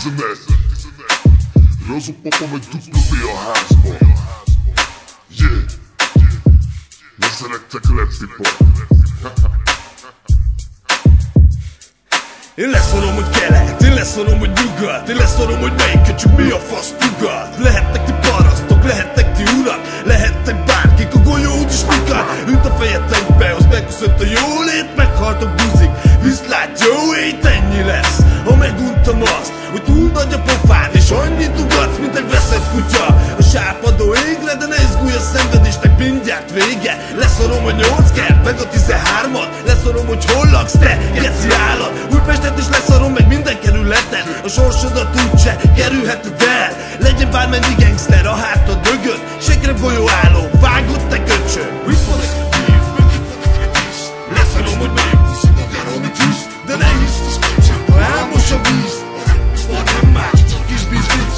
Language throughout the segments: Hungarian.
Razopapa meg W a házban. Yeah. Ne szerettek Rapipar. Én leszorom, hogy kelet, én leszorom, hogy nyugat, én leszorom, hogy melyiket csak mi a fasz tugat. Lehettek ti parasztok, lehettek ti urak, lehettek bárkik, a golyó úgyis mukat. Ünt a fejetekbe, az megköszönt a jólét, meghaltok buzik. Viszlát Joey-t, ennyi lesz, ha meguntam azt, hogy túl nagy a pofád, és annyit ugatsz, mint egy veszett kutya a sápadó égre, de ne izgulj a szenvedésnek, mindjárt vége. Leszorom, hogy 8 kert, meg a 13-at, leszorom, hogy hol laksz te, geci állat. Újpestet is leszarom, meg minden kerületen, a sorsodat úgyse kerülheted el. Legyen bármennyi gangster, a hátad dögöd, segre golyó álló, vágott te köcsög. Leszarom, hogy megviszi magára, amit hisz, de ne hisz, ha álmos a víz, nem más, csak kis biznisz.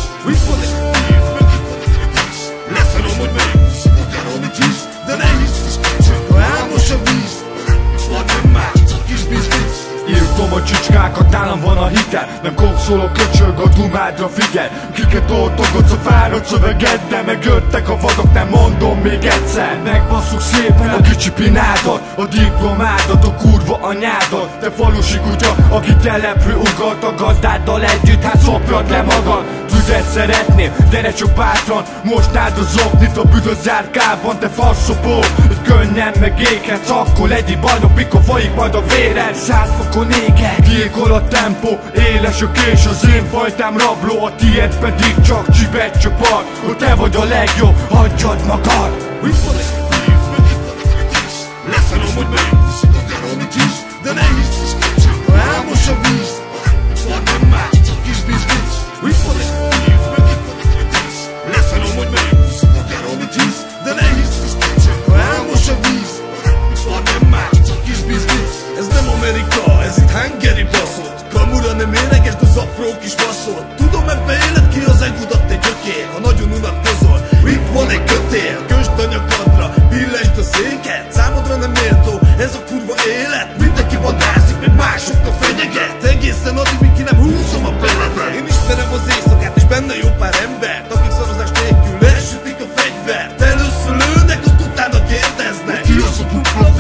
Leszarom, hogy megviszi magára, amit hisz, de ne hisz, ha álmos a víz, nem más, csak kis biznisz. Írtom a csicskákat, nálam van a hitel. Nem kokszolok, köcsög a dumádra, figyelj. Kiket oltogodsz a fáradt szövegeddel. Megjöttek a vadok, nem mondom még egyszer. Megbasszuk szépen a kicsi pinádat, a diplomádat, a kurva anyádat. Te falusi kutya, aki telepről ugat a gazdáddal együtt, hát szopjad le magad. Tüzet szeretném, gyere csak bátran, most áld az oknit a büdös zárkában. Te faszopó, hogy könnyen megékedsz, akkor legyél bajnok, mikor folyik majd a véred. 100 fokon égek, gyilkol a tempó, éles a kés, az én fajtám rabló, a tiéd pedig csak csibet csapat. Hogy te vagy a legjobb, hagyjad magad. Leszarom, hogy megviszi magára, amit hisz, de ne hisz, ha álmos a víz, nem más, csak kis biznisz. Leszarom, hogy megviszi magára, amit hisz, de ne hisz, ha álmos a víz, nem más, csak kis biznisz. Ez nem Amerika, ez itt hangeri baszott. Kamura nem éneges, de az apró kis baszol. Tudom, ebbe éled ki az egudat, te gyökér, ha nagyon unatkozol. Itt van egy kötél, kösd a nyakadra, billesd a széket. Számodra nem méltó, ez a kurva élet. Mindenki vadászik, meg másokra fenyeget. Egészen addig, míg ki nem húzom a peletet. Én ismerem az éjszakát, és benne jó pár embert, akik szarozás nélkül elsütik a fegyvert. Először lőnek, azt utána kérdeznek, ki az a pupla